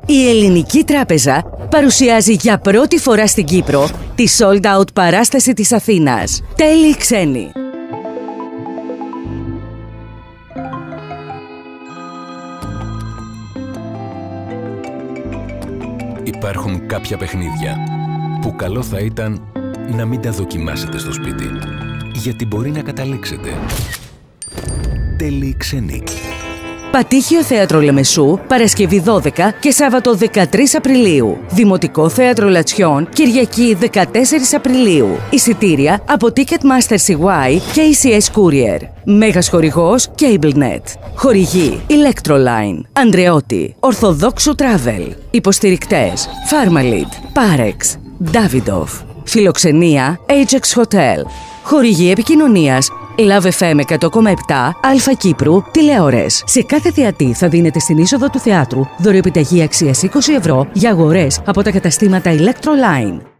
Η Ελληνική Τράπεζα παρουσιάζει για πρώτη φορά στην Κύπρο τη sold out παράσταση της Αθήνας. Τέλειοι ξένοι. Υπάρχουν κάποια παιχνίδια που καλό θα ήταν να μην τα δοκιμάσετε στο σπίτι, γιατί μπορεί να καταλήξετε τέλειοι ξένοι. Πατήχιο Θέατρο Λεμεσού, Παρασκευή 12 και Σάββατο 13 Απριλίου. Δημοτικό Θέατρο Λατσιών, Κυριακή 14 Απριλίου. Εισιτήρια από Ticketmaster CY και ACS Courier. Μέγας χορηγός CableNet. Χορηγοί Electroline, Ανδρεώτη, Ορθοδόξου Travel. Υποστηρικτές Pharmalid, Parex, Davidoff. Φιλοξενία Ajax Hotel. Χορηγοί επικοινωνίας Love FM 100,7, Αλφα Κύπρου, τηλεόρες. Σε κάθε θεατή θα δίνετε στην είσοδο του θεάτρου δωρεοεπιταγή αξίας 20 ευρώ για αγορές από τα καταστήματα Electroline.